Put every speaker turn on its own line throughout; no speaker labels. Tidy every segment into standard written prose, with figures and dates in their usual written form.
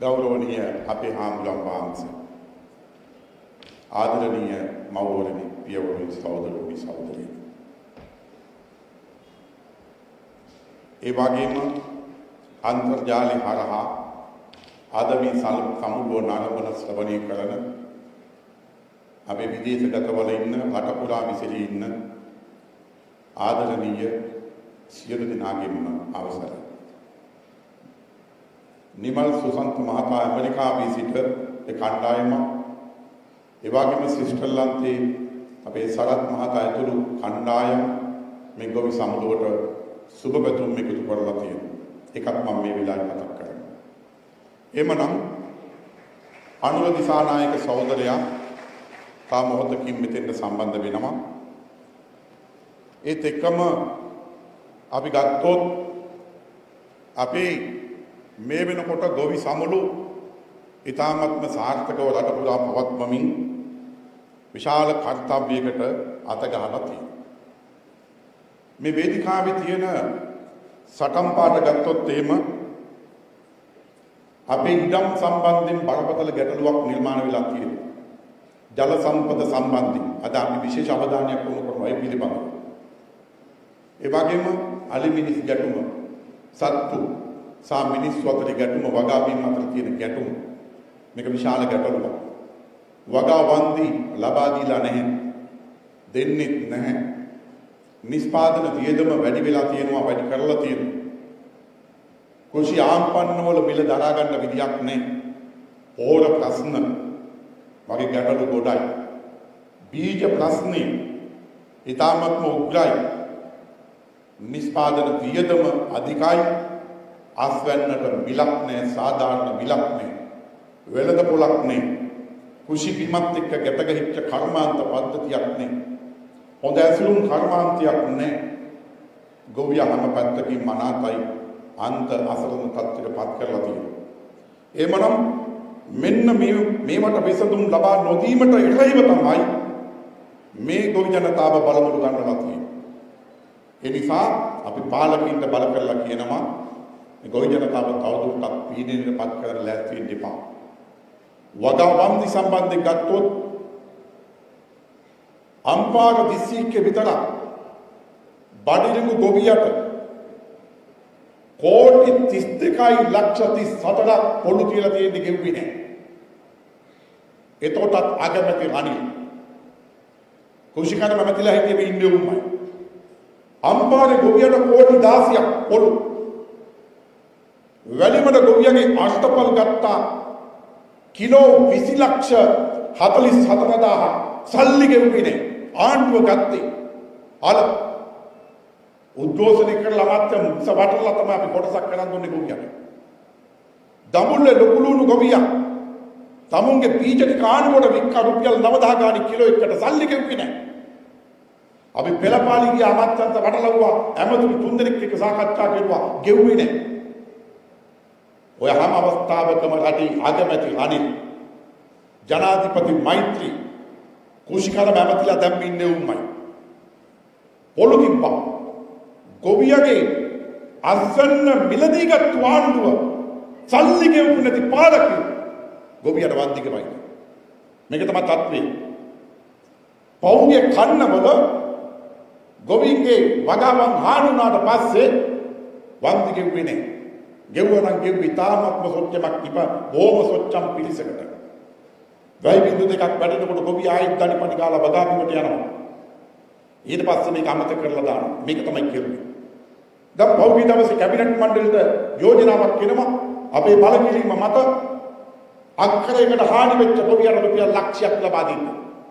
ගෞරවනීය අපේ හාමුදුරන් වහන්සේ ආදරණීය මව්වරණි පියවරුනි සහෝදරවරුනි සහෝදරියනි ඒ වගේම අන්තර්ජාලය හරහා අද මේ සමුළුව නාලබන ශ්‍රවණය කරන අපේ විදේශගතවල ඉන්න රට පුරා විසිරී ඉන්න ආදරණීය සියලු දෙනාගේම අවසරයි. නිමල් සුසන්ත මහතා ඇමරිකාවේ සිට ඒ කණ්ඩායම ඒ වගේම ශ්‍රීස්ටර්ලන්තයේ අපේ සරත් මහතා ඇතුළු කණ්ඩායම මේ ගොවි සමුළුවට සුබ පැතුම් එකතු කරලා තියෙනවා. ඒකත් මම මේ වෙලාවේ මතක් කරනවා. එමනම් අනුර දිසානායක සහෝදරයා තා මොහොතකින් මෙතෙන්ට සම්බන්ධ වෙනවා. ඒත් එක්කම අපි ගත්තොත් අපේ මේ වෙනකොට ගොවි සමුළු ඉතාමත්ම සාර්ථකව රට පුරා පවත්වමින් විශාල කර්තව්‍යයකට අත ගහලා තියෙනවා. මේ වේදිකාවේ තියෙන සටන් පාඩ ගත්තොත් එහෙම අපේ ඉඩම් සම්බන්ධයෙන් බරපතල ගැටලුවක් නිර්මාණය වෙලා තියෙනවා. ජල සම්පද සම්බන්ධයෙන් අද අපි විශේෂ අවධානයක් යොමු කරනවා ඒ පිළිබඳව. ඒ වගේම අලි මිනිස් ගැටුම, සත්තු සහ මිනිස්සු අතර ගැටුම, වගා බීම අතර තියෙන ගැටුම මේක විශාල ගැටලුවක්. වගා වන්දි ලබා දීලා නැහැ, දෙන්නේ නැහැ. නිෂ්පාදන වියදම වැඩි වෙලා තියෙනවා, වැඩි කරලා තියෙනවා. කෘෂි ආම්පන්න වල මිල දරා ගන්න විදියක් නැහැ. පෝර ප්‍රශ්න වගේ ගැටලු ගොඩයි. බීජ ප්‍රශ්නේ ඊටාත්ම උග්‍රයි. නිෂ්පාදන වියදම අධිකයි. අස්වැන්නට මිලක් නැහැ, සාධාරණ මිලක් නැහැ. වෙළඳ පොලක් නැහැ. කෘෂි බිමත් එක්ක ගැටගහිච්ච කර්මාන්ත පද්ධතියක් නැහැ. හොඳ ඇසුරුම් කර්මාන්තයක් නැහැ. ගොවියා හැම පැත්තකින් මනාතයි අන්ත අසරණ තත්ත්වයට පත් කරලා තියෙනවා. එමනම් මෙන්න මේවට විසඳුම් ලබා නොදීමට ඉරහිව තමයි මේ ගොවි ජනතාව බලමුළු ගන්නලා තියෙන්නේ. ඒ නිසා අපි පාලකින්ට බල කරලා කියනවා මේ ගොවි ජනතාව තවදුරටත් පීඩනයට පත් කරලා ලෑස්ති වෙන්න එපා. වගා වන්දි සම්බන්ධයෙන් ගත්තොත් අම්පාර දිස්ත්‍රික්කේ විතර බඩිරිඟු ගොවියට කෝටි 32යි ලක්ෂ 34ක් පොළු කියලා තියෙන්නේ ගෙව්වේ නැහැ. එතකොටත් අගමැති රණි කුෂිකන මැතිලා හිටියේ ඉන්නේ උම්මයි. අම්පාරේ ගොවියට කෝටි 16ක් පොළු. වැලිමඩ ගොවියගේ අෂ්ටපල් ගත්තා කිලෝ 20 ලක්ෂ 44000 සල්ලි ගෙව්වේ නැහැ. ආණ්ඩුව ගත්තේ අල උද්ඝෝෂණය කරලා මාත්‍ය මුක්ස වටලා තමයි අපි කොටසක් කරන් දුන්නේ ගොවියට. දඹුල්ලේ ලොකුලුණු ගොවියා තමුන්ගේ බීජ ටික ආණ්ඩුවට වික්ක රුපියල් 9000 ගාණි කිලෝ එකකට සල්ලි ගෙව්වේ නැහැ. අපි පෙළපාලිගේ අමාත්‍යන්ත වටලවුවා ඇමතුරු 3 දෙනෙක් එක්ක සාකච්ඡා කරුවා ගෙව්වේ නැහැ. ඔය හැම අවස්ථාවකම රටේ අගමැති අනිල් ජනාධිපති මෛත්‍රී කුෂිකර බැමතිලා දැම්ම ඉන්නේ උම්මයි. පොළු තිබ්බා. ගොවියගේ අස්වැන්න මිලදී ගත්තු ආණ්ඩුව සල්ලි ගෙවුනේ නැති පාලකයෝ ගොවියට වන්දිකමයි. මේක තමයි තත්ත්වය. පෞගේ කන්නවල ගොවින්ගේ වගාවන් හානුනාට පස්සේ වන්දි ගෙව්වේ නැහැ. ගෙවුවා නම් ගෙව්වේ තාමත්ම සොච්චමක් තිබ බොහොම සොච්චම් පිළිසකට. වැයි බින්දු දෙකක් වැඩනකොට ගොවි ආයෙත් දණිපණි ගාලා වගා බිමට යනවා. ඊට පස්සේ මේක අමතක කරලා දානවා. මේක තමයි කියන්නේ. දැන් පෞගේ දවසේ කැබිනට් මණ්ඩලයට යෝජනාවක් එනවා අපේ බලකිරීම මත අක්කරයකට හානි වෙච්ච ගොවියට රුපියල් ලක්ෂයක් ලබා දෙන්න.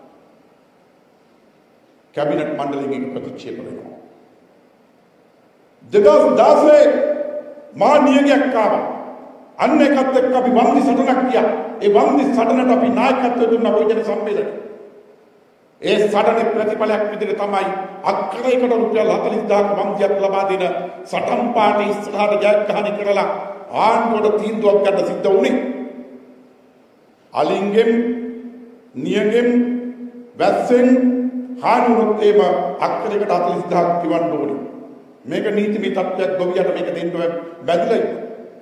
කැබිනට් මණ්ඩලයෙන් ප්‍රතික්ෂේප වෙනවා. 2016 මා නියගයක් ආවා. අන්න එකත් එක්ක අපි වන්දි සටනක් ගියා. ඒ වන්දි සටනට අපි නායකත්වය දුන්නා ගොවිජන සම්මේලනයේ. ඒ සටනේ ප්‍රතිඵලයක් විදිහට තමයි අක්කරයකට රුපියල් 40000ක වන්දියක් ලබා දෙන සටන් පාටි ඉස්සරහට ජයග්‍රහණය කරලා ආණ්ඩුවට තීන්දුවක් ගන්න සිද්ධ වුණේ. අලින්ගෙන් නියගෙන් වැස්සෙන් හානුනොත් ඒව අක්කරයකට 40000ක් කිවන්න ඕනේ. මේක නීතිමය තත්ත්වයක් ගොවියට මේක දෙන්න බැඳලා ඉන්න.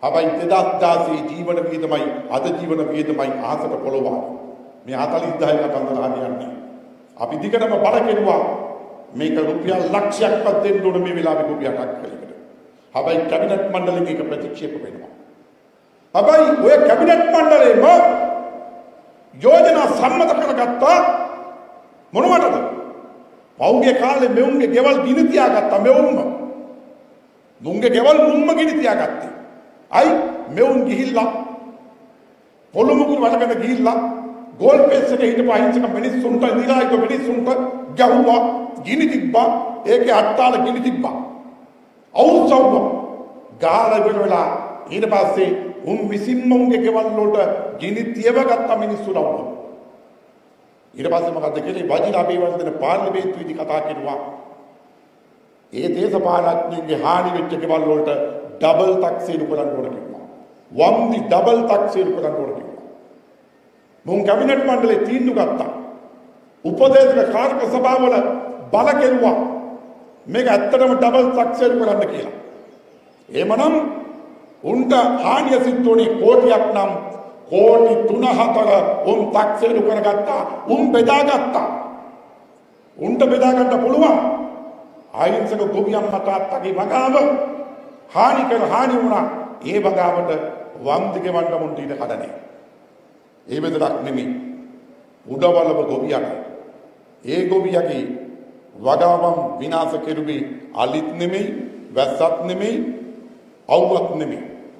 හැබැයි 2016 ජීවන වියදමයි අද ජීවන වියදමයි අහසට පොළොවා. මේ 40000 කතන්දර හරියන්නේ. අපි දිගටම බල කෙරුවා මේක රුපියල් ලක්ෂයක්වත් දෙන්න ඕන මේ වෙලාවේ රුපියල් 8කට. හැබැයි කැබිනට් මණ්ඩලයෙන් ඒක ප්‍රතික්ෂේප වෙනවා. හැබැයි ඔය කැබිනට් මණ්ඩලයේම යෝජනා සම්මත කරගත්තා මොනවටද? පෞගේ කාලේ මෙවුන්ගේ ගෙවල් ගිනි තියාගත්තා මෙවුන්ම. මුන්ගේ ගෙවල් මුම්ම ගිනි තියාගත්තේ. අයි මෙවුන් ගිහිල්ලා පොළො මුකුරු වලකට ගිහිල්ලා ගෝල් පේස් එකේ හිටපු අහිංසක මිනිස්සුන්ට නිරායක මිනිස්සුන්ට ගැහුවා ගිනි තිබ්බා ඒකේ අට්ටාල ගිනි තිබ්බා අවුස්සවුව ගාලා ඉවර වෙලා ඊට පස්සේ උන් විසින්ම උන්ගේ ගෙවල් වලට ගිනි තියවගත්ත මිනිස්සු රවුවා ඊට පස්සේ මොකද කියන්නේ වජිර අබේවර්ධන පාර්ලිමේන්තුවේදී කතා කරුවා ඒ දේශපාලඥයන්ගේ හානි වෙච්ච ගෙවල් වලට ඩබල් ටැක්සේරු කරන්න ඕන කිව්වා වම්දි ඩබල් ටැක්සේරු කරන්න ඕන කිව්වා මුන් කැබිනට් මණ්ඩලේ තීන්දුව ගත්තා උපදේශක කාර්ක සභාවල බල කෙරුවා මේක ඇත්තටම ඩබල් ටැක්සේරු කරන්න කියලා එහෙමනම් උන්ට හානිය සිද්ධ වුණේ කෝටියක් නම් කෝටි 3-4 උන් ටැක්සේරු කරගත්තා උන් බෙදාගත්තා උන්ට බෙදා ගන්න පුළුවන් අහිංසක ගොවියන් මතාත්තගේ වගාව හානි වුණා ඒ වගාවට වන්දිගේ වණ්ඩ මුන්ට ඉඳ කඩනේ ඒ බෙදලක් නෙමෙයි උඩවලව ගොවියට ඒ ගොවියගේ වගාවම් විනාශ කෙරුවේ අලිත් නෙමෙයි වැස්සත් නෙමෙයි අවුවත් නෙමෙයි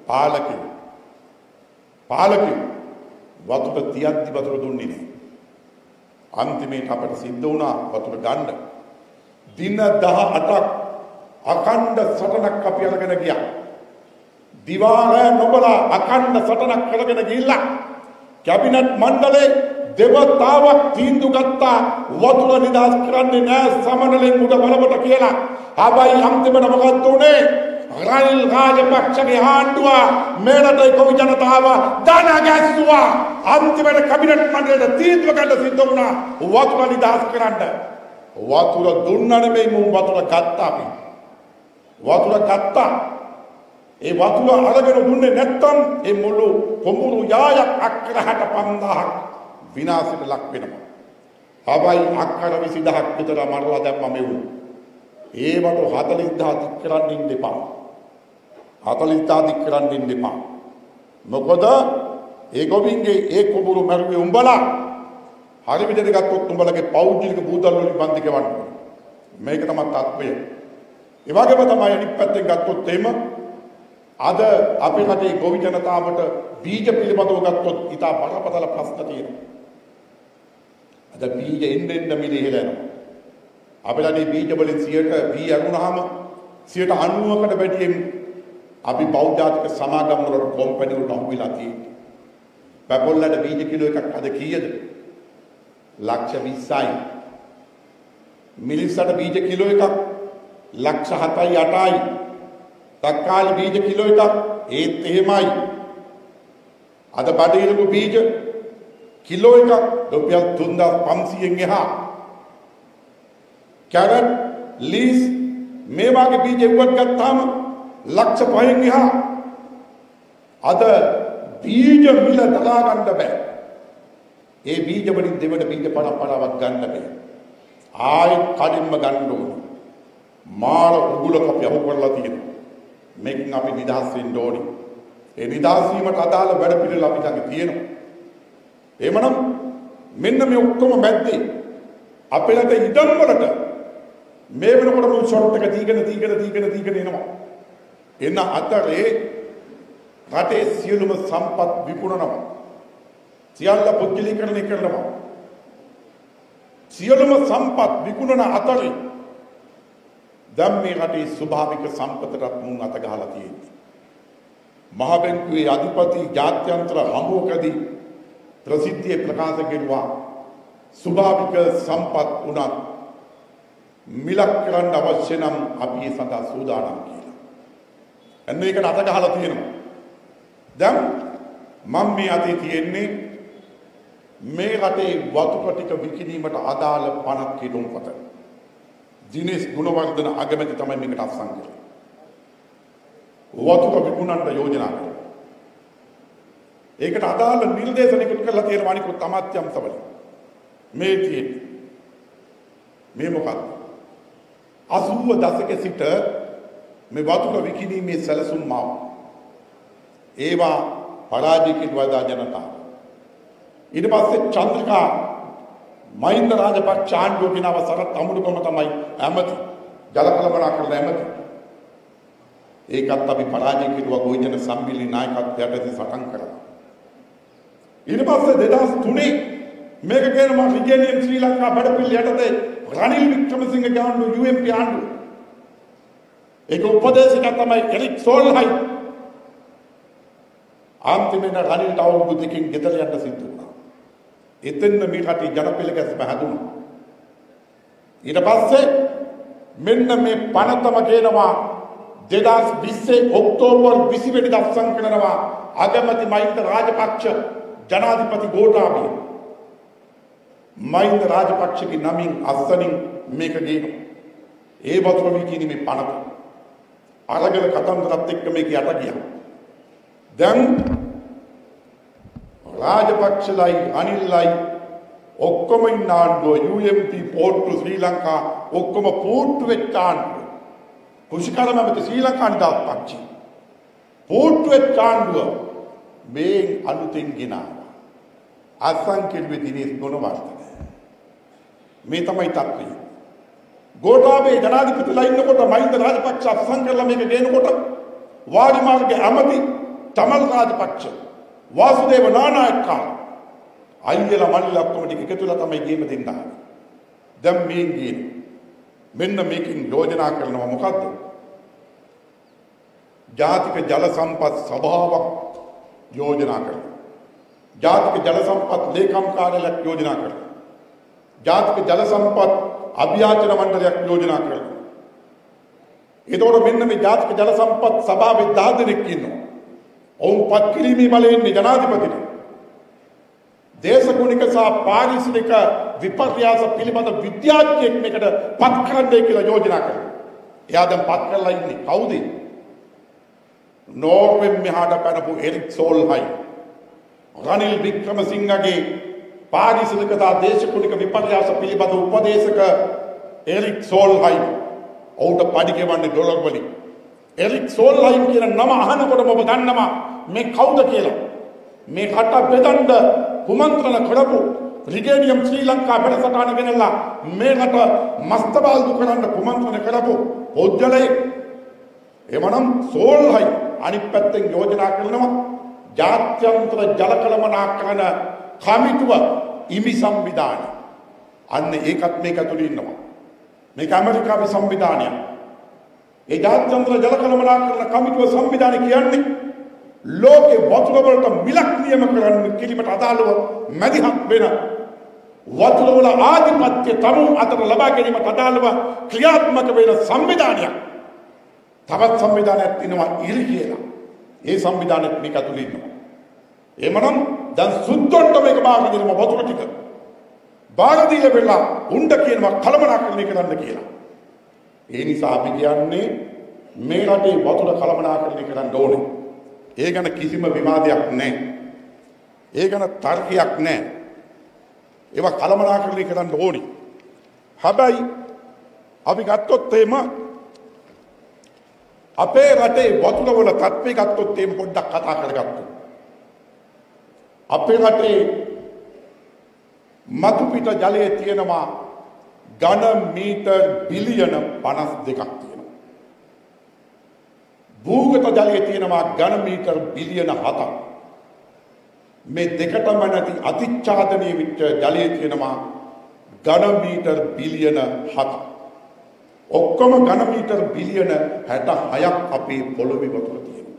පාලකයෝ වතුර තියද්දි වතුර දුන්නේ නැහැ අන්තිමේට අපට සිද්ධ වුණා වතුර ගන්න දින 18ක් අඛණ්ඩ සටනක් අපි අරගෙන ගියා. දිවාරය නොබලා අඛණ්ඩ සටනක් කරගෙන ගිහිල්ලා කැබිනට් මණ්ඩලේ දෙවතාවක් තීන්දුව ගත්තා වතුර නිදහස් කරන්නේ නැහැ සමනලෙන් උඩ බලවට කියලා. හැබැයි අන්තිමට මොකද උනේ? රනිල් රාජපක්ෂගේ ආණ්ඩුව මේරටේ කොවි ජනතාව දන ගැස්සුවා. අන්තිමට කැබිනට් මණ්ඩලයට තීන්දුව ගන්න සිද්ධ වුණා වතුර නිදහස් කරන්න. වතුර දුන්නා නෙමෙයි මුන් වතුර ගත්තා අපි. වතුර ගත්තා. ඒ වතුර අරගෙන දුන්නේ නැත්තම් ඒ මුළු කොමුරු යායක් අක්කර 65000ක් විනාශයට ලක් වෙනවා. හැබැයි අක්කර 20000ක් විතර මරලා දැම්මම මෙවුන. ඒවට 40000 දික් කරන්න ඉන්න එපා. 40000 දික් කරන්න ඉන්න එපා. මොකද ඒ ගොවින්ගේ ඒ කොමුරු මරුවේ උඹලා හරි විදිහට ගත්තොත් උඹලගේ පෞද්ගලික බූතල් වලින් බන්දි ගෙවන්න. මේක තමයි තත්ත්වය. ඒ වගේම තමයි අනිත් පැත්තෙන් ගත්තොත් එහෙම අද අපේ රටේ ගොවි ජනතාවට බීජ පිළිබඳව ගත්තොත් ඉතා බරපතල ප්‍රශ්න තියෙනවා. අද බීජ එන්න මිල ඉහළ යනවා. අපේ රටේ බීජ වලින් 100ට බී අරුණාම 90%කට වැඩියෙන් අපි බෞද්ධාතික සමාගම් වලට කොම්පැනි වලට අහු වෙලා තියෙන්නේ. පැපොල්ලට බීජ කිලෝ එකක් අද කීයද? ලක්ෂ 20යි. මිලිස්සට බීජ කිලෝ එකක් ලක්ෂ 7යි 8යි. තක්කාලි බීජ කිලෝ එකක් ඒත් එහෙමයි. අද බඩේලු බීජ කිලෝ එකක් රුපියල් 3500න් එහා. කැරට් ලීස් මේ වගේ බීජ එව්වත් ගත්තාම ලක්ෂ 5න් එහා. අද බීජ මිල දරා ගන්න බෑ. ඒ බීජ වලින් දෙවන බීජ පරම්පරාවක් ගන්න බෑ. ආයෙත් කඩින්ම ගන්න ඕනේ. මාළ උගුලක අපි අහු කරලා තියෙනවා. මේකෙන් අපි නිදහස් වෙන්න ඕනේ. ඒ නිදහස් වීමට අදාළ වැඩ පිළිවෙල අපි ළඟ තියෙනවා. එහෙමනම් මෙන්න මේ ඔක්කොම මැද්දේ අපේ රටේ ඉඩම් වලට මේ වෙනකොට මුල් ෂොට් එක දීගෙන එනවා. එන අතරේ රටේ සියලුම සම්පත් විකුණනවා. සියල්ල පුද්ගලීකරණය කරනවා. සියලුම සම්පත් විකුණන අතරේ දැන් මේ රටේ ස්වභාවික සම්පතට මුන් අත ගහලා තියෙන්නේ. මහ බැංකුවේ අධිපති ජාත්‍යන්තර හමුවකදී ප්‍රසිද්ධියේ ප්‍රකාශ කෙරුවා ස්වභාවික සම්පත් උනත් මිලක් කරන්න අවශ්‍ය නම් අපි ඒ සඳහා සූදානම් කියලා. එන්න ඒකට අත ගහලා තියෙනවා. දැන් මම මේ අතේ තියෙන්නේ මේ රටේ වතුර ටික විකිණීමට අදාළ පනත් කිලෝමීටර. දිනේෂ් ගුණවර්ධන අගමැති තමයි මේකට අත්සන් කළේ. වතුර විකුණන්න යෝජනා කළා. ඒකට අදාළ නිර්දේශ නිකුත් කරලා තියෙනවා අනිකුත් අමාත්‍යංශවල. මේ තියෙන්නේ. මේ මොකක්ද? 80 දශකයේ සිට මේ වතුර විකිණීමේ සැලසුම් මාව. ඒවා පරාජය කිව්වා ජනතාව. ඊට පස්සේ චන්ද්‍රිකා මහින්ද රාජපක්ෂ ආණ්ඩුව කියන අවසර තමුණුකම තමයි ඇමති ජල කළමනාකරන ඇමති. ඒකත් අපි පරාජය කිව්වා ගෝජන සම්මිලි නායකත්වයට සටන් කරලා. ඊට පස්සේ 2003 මේක කියනවා රිජෙනියම් ශ්‍රී ලංකා බඩපිල් යටතේ රනිල් වික්‍රමසිංහ ගාන්ඩු UMP ආණ්ඩුව. ඒක උපදේශක තමයි එරික් සෝල්හයි. අන්තිමේට රනිල්ට අවුරුදු දෙකකින් ගෙදර යන්න සිද්ධ වුණා. එතෙන් මේ රටේ ජනපෙළ ගැස්ම හැදුණා. ඊට පස්සේ මෙන්න මේ පනතම කියනවා 2020 ඔක්තෝබර් 20 වෙනිදා අවසන් කරනවා අගමැති මහින්ද රාජපක්ෂ ජනාධිපති ගෝඨාභය මහින්ද රාජපක්ෂගේ නමින් අස්සනින් මේක ගේනවා. ඒ වතුර විකිණීමේ පනත අරගල කතන්දරත් එක්ක මේක යට ගියා. දැන් රාජපක්ෂලයි අනිල්ලයි ඔක්කොම ඉන්න ආණ්ඩුව UMP පෝට්ටු ශ්‍රී ලංකා ඔක්කොම පෝට්ටු වෙච්ච ආණ්ඩුව. කුෂිකරම ඇමති ශ්‍රී ලංකා නිදහස් පක්ෂය පෝට්ටු වෙච්ච ආණ්ඩුව මේ අලුතෙන් ගෙනාවා. අසංකේල්වේ දිනේස් ගුණවර්ධන. මේ තමයි තත්ත්වය. ගෝඨාභය ජනාධිපතිලා ඉන්නකොට මහින්ද රාජපක්ෂ අත්සන් කරලා මේක ගේනකොට වාරිමාර්ගයේ ඇමති තමල් රාජපක්ෂ වාසුදේව නානායක්කා අයියලා මල්ලිලා ඔක්කොම ටික එකතුලා තමයි ගේම දෙන්න. දැන් මේ ගේන මෙන්න මේකින් යෝජනා කරනවා මොකද්ද? ජාතික ජල සම්පත් සභාවක් යෝජනා කරනවා. ජාතික ජල සම්පත් ලේකම් කාර්යාලයක් යෝජනා කරනවා. ජාතික ජල සම්පත් අභ්‍යාචන මණ්ඩලයක් යෝජනා කරනවා. ඒතකොට මෙන්න මේ ජාතික ජල සම්පත් සභාවේ 10 දෙනෙක් ඉන්නවා. ඔවුන් පත් කිරීමේ බලය ඉන්නේ ජනාධිපතිට. දේශගුණික සහ පාරිසරික විපර්යාස පිළිබඳ විද්‍යාඥයෙක් මේකට පත් කරන්නයි කියලා යෝජනා කරනවා. එයා දැන් පත් කරලා ඉන්නේ කවුද? නෝර්වෙන් මෙහාට පැනපු එරික් සෝල්හයි. රනිල් වික්‍රමසිංහගේ පාරිසරික සහ දේශගුණික විපර්යාස පිළිබඳ උපදේශක එරික් සෝල්හයි. ඔහුට පඩි ගෙවන්නේ ඩොලර් වලින්. එරික් සෝල්හයි කියන නම අහනකොටම ඔබ දන්නවා මේ කවුද කියලා. මේ රට බෙදන්න කුමන්ත්‍රණ කරපු රිජෙනියම් ශ්‍රී ලංකා වැඩසටහන ගෙනල්ලා මේ රට මස්තබාල්දු කරන්න කුමන්ත්‍රණ කරපු පොද්දලේ එමනම් සෝල්හයි අනිත් පැත්තෙන් යෝජනා කරනවා ජාත්‍යන්තර ජල කළමනාකරන කමිටුව ඉමි සංවිධානය. අන්න ඒකත් මේක ඇතුළේ ඉන්නවා. මේක ඇමරිකාවේ සංවිධානයක්. ඒ ජාත්‍යන්තර ජල කළමනාකරන කමිටුව සංවිධානය කියන්නේ ලෝකේ වතුර වලට මිලක් නියම කරන්න කිරීමට අදාළව මැදිහත් වෙන වතුර වල ආධිපත්‍ය තමුන් අතර ලබා ගැනීමට අදාළව ක්‍රියාත්මක වෙන සංවිධානයක්. තවත් සංවිධානයක් තියෙනවා ඉරි කියලා. ඒ සංවිධානයක් මේක ඇතුළේ ඉන්නවා. එමනම් දැන් සුද්ධොන්ට මේක බාර දෙනවා වතුර ටික. බාර දීලා වෙලා උණ්ඩ කියනවා කළමනාකරණය කරන්න කියලා. ඒ නිසා අපි කියන්නේ මේ රටේ වතුර කළමනාකරණය කරන්න ඕනේ. ඒ ගැන කිසිම විවාදයක් නැහැ. ඒ ගැන තර්කයක් නැහැ. ඒවා කළමනාකරණය කරන්න ඕනේ. හැබැයි අපි ගත්තොත් එහෙම අපේ රටේ වතුර වල තත්ත්වය ගත්තොත් එහෙම පොඩ්ඩක් කතා කරගත්තොත් අපේ රටේ මතු පිට ජලයේ තියෙනවා ඝන මීටර් බිලියන 52ක් තියෙනවා. භූගත ජලයේ තියෙනවා ඝන මීටර් බිලියන 7ක්. මේ දෙකටම නැති අතිච්ඡාදනීය විච්ච ජලයේ තියෙනවා ඝන මීටර් බිලියන 7ක්. ඔක්කොම ඝන මීටර් බිලියන 66ක් අපේ පොළොවේ වතුර තියෙනවා.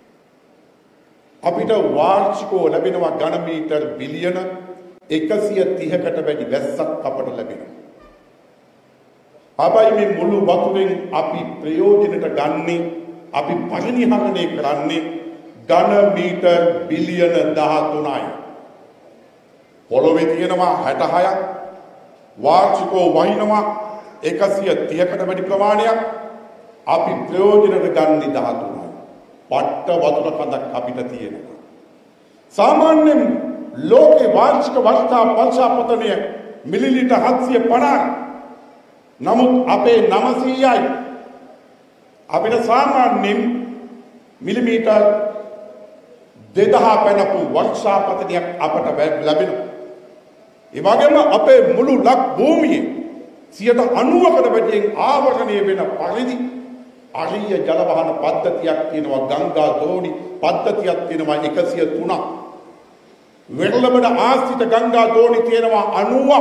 අපිට වාර්ෂිකව ලැබෙනවා ඝන මීටර් බිලියන 130කට වැඩි වැස්සක් අපට ලැබෙනවා. හැබැයි මේ මුළු වතුරෙන් අපි ප්‍රයෝජනට ගන්නේ අපි පරිණිහරණය කරන්නේ ඝන මීටර් බිලියන 13යි. පොළොවේ තියෙනවා 66ක් වාර්ෂිකව වහිනවා 130කට වැඩි ප්‍රමාණයක් අපි ප්‍රයෝජනට ගන්නේ 13යි. පට්ට වතුර කඳක් අපිට තියෙනවා. සාමාන්‍යයෙන් ලෝකේ වාර්ෂික වර්ෂාපතනය මිලිලීටර් 750යි. නමුත් අපේ 900යි. අපිට සාමාන්‍යයෙන් මිලිමීටර් 2000 පැනපු වර්ෂාපතනයක් අපට ලැබෙනවා. ඒ වගේම අපේ මුළු ලක් භූමියේ 90%කට වැඩියෙන් ආවරණය වෙන පරිදි අරිය ජල වහන පද්ධතියක් තියෙනවා. ගංගා දෝණි පද්ධතියක් තියෙනවා 103ක්. වෙරළබඩ ආශ්‍රිත ගංගා දෝණි තියෙනවා 90ක්.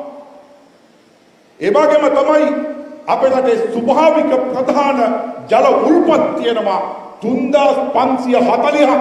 ඒ වගේම තමයි අපේ රටේ ස්වභාවික ප්‍රධාන ජල උල්පත් තියෙනවා 3540ක්.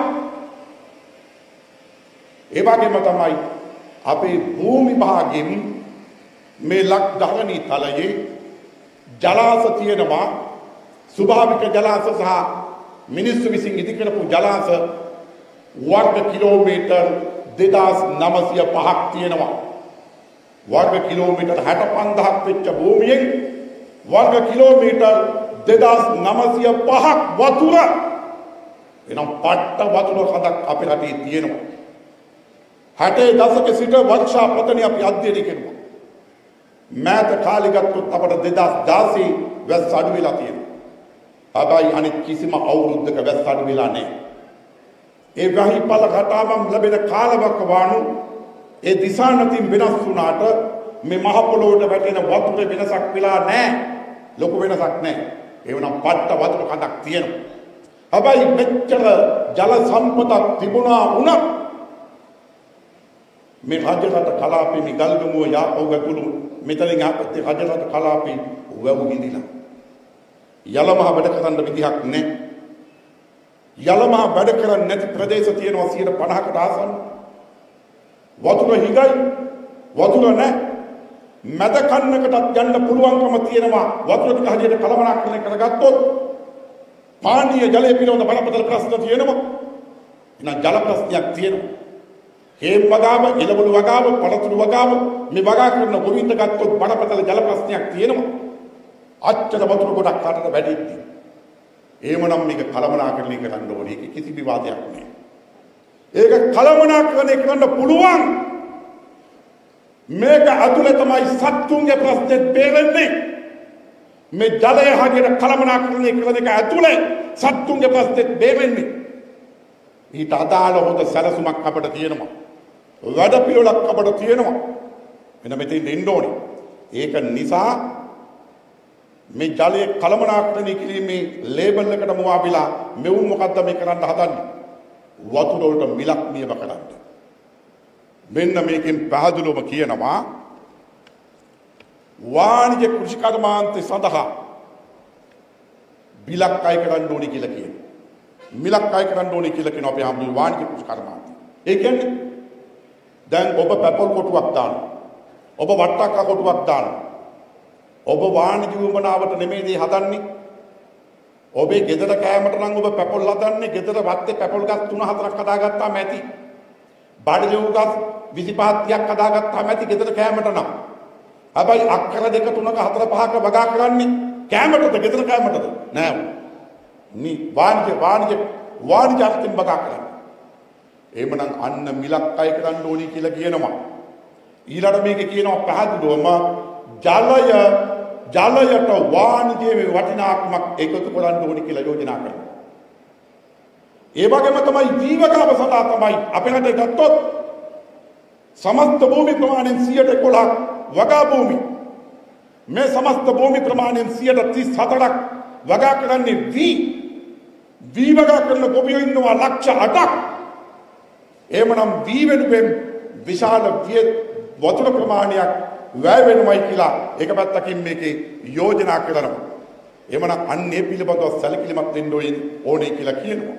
ඒ වගේම තමයි අපේ භූමි භාගයෙන් මේ ලක් ධරණී තලයේ ජලාශ තියෙනවා. ස්වභාවික ජලාශ සහ මිනිස්සු විසින් ඉදි කරපු ජලාශ වර්ග කිලෝමීටර් 2905ක් තියෙනවා. වර්ග කිලෝමීටර් 65000ක් වෙච්ච භූමියෙන් වර්ග කිලෝමීටර් 2905ක් වතුර එනම් පට්ට වතුර කඳක් අපේ රටේ තියෙනවා. 60 දශක සිට වර්ෂාපතනය අපි අධ්‍යයනය කරනවා. මෑත කාලේ ගත්තොත් අපට 2016 වැස්ස අඩු වෙලා තියෙනවා. හැබැයි අනිත් කිසිම අවුරුද්දක වැස්ස අඩු වෙලා නැහැ. ඒ වහිපල රටාවම් ලැබෙන කාලවකවානු ඒ දිශානතින් වෙනස් වුණාට මේ මහ පොළොවට වැටෙන වතුර වෙනසක් වෙලා නැහැ. ලොකු වෙනසක් නැහැ. ඒ වුණා පට්ට වතුර කඳක් තියෙනවා. හැබැයි මෙච්චර ජල සම්පතක් තිබුණා වුණත් මේ රජරට කලාපේ මේ ගල්ගමුව යාපෝග කුළු මෙතනින් ආපත්තේ රජරට කලාපේ වැව් ගිනිලා. යලමහ වැඩ කරන්න විදිහක් නැහැ. යලමහ වැඩ කරන්නේ නැති ප්‍රදේශ තියෙනවා 50%කට ආසන්න. වතුර හිගයි වතුර නැහැ. මැද කන්නකටත් යන්න පුළුවන්කම තියෙනවා. වතුර ටික හරියට කළමනාකරණය කරගත්තොත් පානීය ජලය පිළිබඳ බලපතල ප්‍රශ්න තියෙනවා. එහෙනම් ජල ප්‍රශ්නයක් තියෙනවා. හේම් වගාව, එළවලු වගාව, පළතුරු වගාව මේ වගා කරන ගොවින්ද ගත්තොත් බඩපතල ජල ප්‍රශ්නයක් තියෙනවා. අච්චර වතුර ගොඩක් කාටද වැඩිද්දි. එහෙමනම් මේක කළමනාකරණය කරන්න ඕනේ. ඒක කිසි විවාදයක් නෑ. ඒක කළමනාකරණය කරන්න පුළුවන්. මේක අතුලේ තමයි සත්තුන්ගේ ප්‍රශ්නේ බේරෙන්නේ. මේ ජලය හරියට කළමනාකරණය කරන එක ඇතුලේ සත්තුන්ගේ ප්‍රශ්නේ බේරෙන්නේ. ඊට අදාළ හොඳ සැලසුමක් අපිට තියෙනවා. වැඩ පිළිවෙලක් අපිට තියෙනවා. මෙන්න මෙතෙන් එන්න ඕනේ. ඒක නිසා මේ ජලයේ කළමනාකරණය කිරීමේ ලේබල් එකට මුවාවිලා මෙවුන් මොකද්ද මේ කරන්න හදන්නේ? වතුර වලට මිලක් නියම කරන්න. මෙන්න මේකෙන් පැහැදිලිවම කියනවා වාණිජ කෘෂි කර්මාන්තය සඳහා බිලක් අය කරන්න ඕනේ කියලා කියනවා. මිලක් අය කරන්න ඕනේ කියලා කියනවා අපි හම්බුනේ වාණිජ කෘෂි කර්මාන්තය. ඒ කියන්නේ දැන් ඔබ පැපල් කොටුවක් දානවා. ඔබ වට්ටක්ක කොටුවක් දානවා. ඔබ වාණිජ වුමනාවට නෙමෙයි හදන්නේ. ඔබේ ගෙදර කෑමට නම් ඔබ පැපල් හදන්නේ. ගෙදර වත්තේ පැපල් ගස් 3-4ක් හදාගත්තාම ඇති. බඩලුව ගස් 25-30ක් හදාගත්තාම ඇති ගෙදර කෑමට නම්. හැබැයි අක්කර 2 3ක 4 5ක වගා කරන්නේ කෑමටද ගෙදර කෑමටද? නෑ. වාණිජ අර්ථයෙන් වගා කරන්නේ. එහෙමනම් අන්න මිලක් අය කරන්න ඕනි කියලා කියනවා. ඊළඟ මේකේ කියනවා පැහැදිලිවම ජලයට වාණිජයේ වටිනාකමක් එකතු කරන්න ඕනි කියලා යෝජනා කරනවා. ඒ වගේම තමයි ජීවගාව සඳහා තමයි අපේ රටේ ගත්තොත් සමස්ත භූමි ප්‍රමාණයෙන් 111ක් වගා භූමි. මේ සමස්ත භූමි ප්‍රමාණයෙන් 134ක් වගා කරන්නේ වී වගා කරන ගොවියෝ ඉන්නවා ලක්ෂ 8ක්. එහෙමනම් වී වෙනුවෙන් විශාල වතුර ප්‍රමාණයක් වැය වෙනවයි කියලා එක පැත්තකින් මේකේ යෝජනා කරනවා. එහෙමනම් අන්නේ පිළිබඳව සැලකිලිමත් වෙන්න ඕනේ කියලා කියනවා.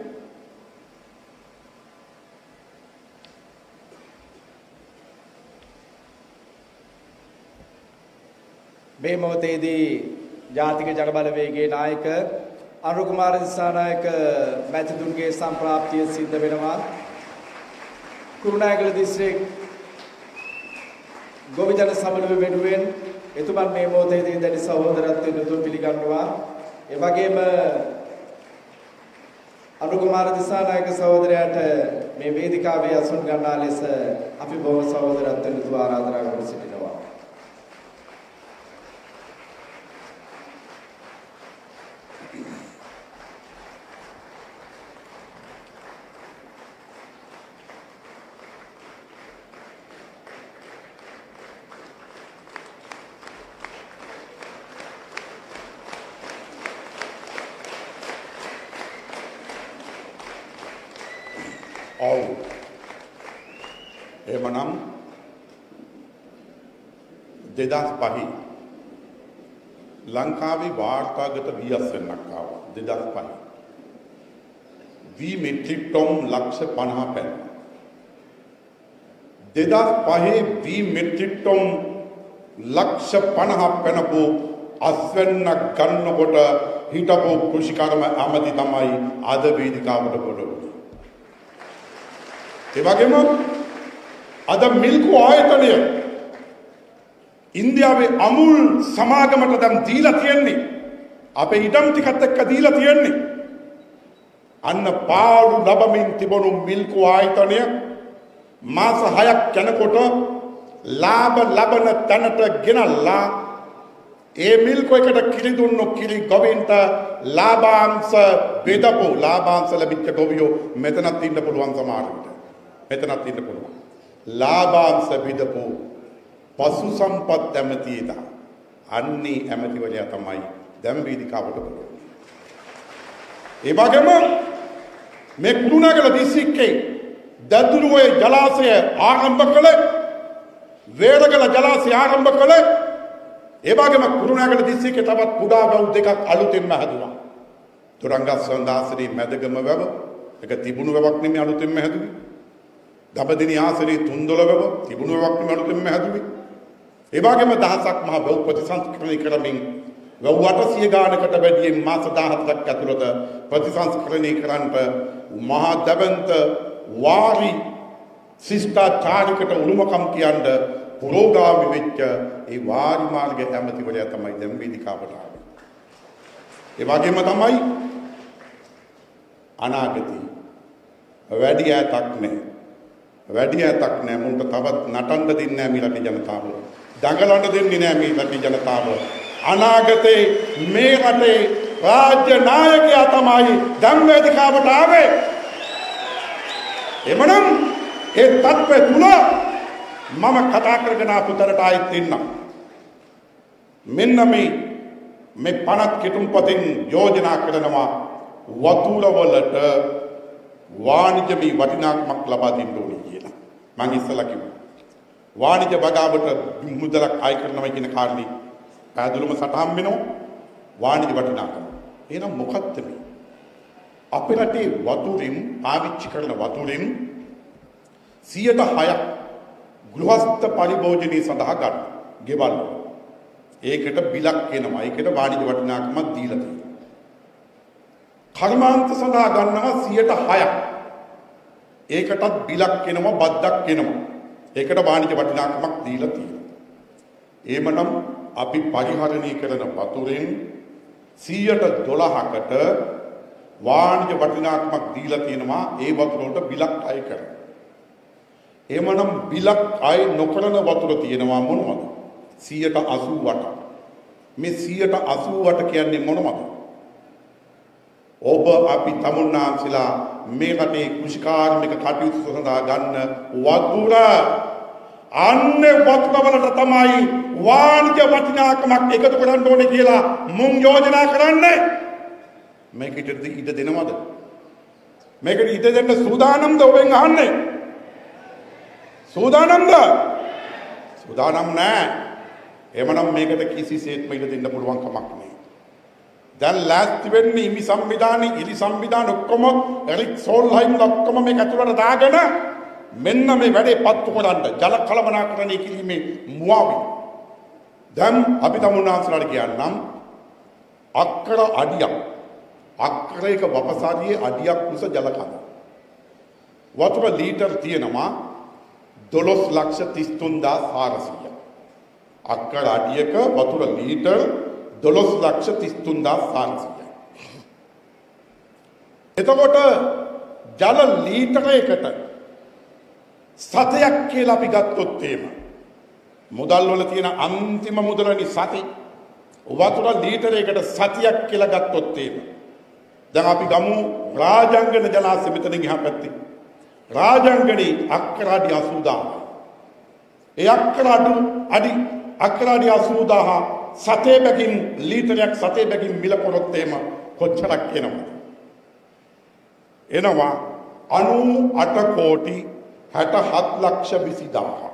මේ මොහොතේදී ජාතික ජනබලවේගයේ නායක අනුර කුමාර දිසානායක මැතිතුන්ගේ සම්ප්‍රාප්තිය සිද්ධ වෙනවා. කුරුණෑගල දිස්ත්‍රික් ගොවිජන සමනල වෙනුවෙන් එතුමන් මේ මොහොතේදී දැඩි සහෝදරත්වයෙන් යුතුව පිළිගන්නවා. ඒ වගේම අනුර කුමාර දිසානායක සහෝදරයාට මේ වේදිකාවේ අසුන් ගන්නා ලෙස අපි බොහෝ සහෝදරත්වයෙන් දුව ආරාධනා කර සිටිනවා.
එමනම් 2005 ලංකාවේ වාර්තාගත වීස් වෙනක් ආවා 2005 වී මෙට්‍රික් ටොන් ලක්ෂ 50 පැන 2005 වී මෙට්‍රික් ටොන් ලක්ෂ 50 පැනපු අස්වැන්නක් ගන්නකොට හිටපු කෘෂිකර්ම ඇමති තමයි අද වේදිකාවට පොළොවේ. ඒ වගේම අද මිල්කු ආයතනය ඉන්දියාවේ අමුල් සමාගමට දැන් දීලා තියෙන්නේ අපේ ඉඩම් ටිකත් එක්ක දීලා තියෙන්නේ අන්න පාඩු ලැබමින් තිබුණු මිල්කු ආයතනය මාස 6ක් යනකොට ලාභ ලබන තැනට ගෙනල්ලා ඒ මිල්කු එකට කිරි දුන්නු කිරි ගොවින්ට ලාභාංශ බෙදපු ලාභාංශ ලැබිච්ච ගොවියෝ මෙතනත් ඉන්න පුළුවන් සමහරවිට මෙතනත් ඉන්න පුළුවන් ලාභාංශ බෙදපු පසු සම්පත් ඇමතියදා අන්නේ ඇමතිවරයා තමයි දැන් වේදිකාවට බලන්නේ. ඒ වගේම මේ කුරුණෑගල දිස්ත්‍රික්කේ දදුරුවේ ජලාශය ආරම්භ කළේ වේරගල ජලාශය ආරම්භ කළේ ඒ වගේම කුරුණෑගල දිස්ත්‍රික්කේ තවත් කුඩා වැව් දෙකක් අලුතෙන්ම හැදුවා. තොරංගස්සන්දාසනේ මැදගම වැව ඒක තිබුණු වැවක් නෙමෙයි අලුතෙන්ම හැදුවේ. දඹදිනි ආසනේ තුන්දොල වැව තිබුණු වැවක් නෙමෙයි අලුතෙන්ම හැදුවේ. ඒ වගේම දහසක් මහ වැව් ප්‍රතිසංස්කරණය කරමින් වැව් 800 ගානකට වැඩි මාස 17ක් ඇතුළත ප්‍රතිසංස්කරණය කරන්නට මහා දබන්ත වාරි ශිෂ්ටාචාරිකට උරුමකම් කියන්න පුරෝගාමී වෙච්ච ඒ වාරි මාර්ග ඇමතිවරයා තමයි දැන් වේදිකාවට ආවේ. ඒ වගේම තමයි අනාගතේ වැඩි ඈතක් නැහැ මුන්ට තවත් නටන්න දෙන්නේ නැහැ මේ රටේ ජනතාව. දඟලන්න දෙන්නේ නැහැ මේ රටේ ජනතාව. අනාගතේ මේ රටේ රාජ්‍ය නායකයා තමයි දැන් වේදිකාවට ආවේ. එමනම් ඒ තත්ත්වය තුල මම කතා කරගෙන ආපු තරට ආයෙත් ඉන්නම්. මෙන්න මේ පනත් කෙටුම්පතින් යෝජනා කරනවා වතුර වලට වාණිජමය වටිනාකමක් ලබා දෙන්න ඕනේ කියලා. මම ඉස්සලා කිව්වා. වාණිජ බගාවට මුදලක් අය කරනවා කියන කාරණේ පැහැදිලිවම සටහන් වෙනවා. වාණිජ වටිනාකම. එහෙනම් මොකක්ද මේ? අපේ රටේ වතුරින් පාවිච්චි කරන වතුරින් 106ක් ගෘහස්ත පරිභෝජනයේ සඳහා ගන්න. ගෙවල්. ඒකට බිලක් එනවා. ඒකට වාණිජ වටිනාකමක් දීලා තියෙනවා. කර්මාන්ත සඳහා ගන්නවා 106ක්. ඒකටත් බිලක් එනවා, බද්දක් එනවා. ඒකට වාණිජ වටිනාකමක් දීලා තියෙනවා. එහෙමනම් අපි පරිහරණය කරන වතුරෙන් 112කට වාණිජ වටිනාකමක් දීලා තියෙනවා. ඒ වතුර වලට බිලක් අය කරනවා. එහෙමනම් බිලක් අය නොකරන වතුර තියෙනවා මොනවද? 188ක්. මේ 188 කියන්නේ මොනවද? ඔබ අපි තමුන්නාන්සලා මේ රටේ කෘෂිකාර්මික කටයුතු සඳහා ගන්න වතුර අන්නේ වතුර වලට තමයි වාණිජ වටිනාකමක් එකතු කරන්න ඕනේ කියලා මුන් යෝජනා කරන්නේ. මේකට ඉඩ දෙනවද? මේකට ඉඩ දෙන්න සූදානම්ද ඔබෙන් අහන්නේ? සූදානම්ද? සූදානම් නැහැ. එමනම් මේකට කිසිසේත්ම ඉඩ දෙන්න පුළුවන් කමක් නැහැ. දැන් ලෑස්ති වෙන්නේ ඉමි සංවිධානයේ ඉලි සංවිධාන ඔක්කොම එරික් සෝල්හයිම් ඔක්කොම මේක ඇතුළට දාගෙන මෙන්න මේ වැඩේ පත්තු කරන්න ජල කළමනාකරණය කිරීමේ මුවාවි. දැන් අපි තමුන්නාන්සලාට කියන්නම් අක්කර අඩියක් අක්කරයක වපසාරියේ අඩියක් උස ජල කඳ. වතුර ලීටර් තියෙනවා 12,33,400. අක්කර අඩියක වතුර ලීටර් 12,33,400. එතකොට ජල ලීටරයකට සතයක් කියලා අපි ගත්තොත් එහෙම මුදල් වල තියෙන අන්තිම මුදලනි සති වතුර ලීටරයකට සතියක් කියලා ගත්තොත් එහෙම දැන් අපි ගමු රාජාංගන ජලාශය මෙතන ගියා පැත්තේ රාජාංගනේ අක්කරාඩි 80000 ඒ අක්කරාඩි 80000 සතේ බැගින් ලීටරයක් සතේ බැගින් මිල කරොත් එහෙම කොච්චරක් එනවා 98 කෝටි 67 ලක්ෂ 20000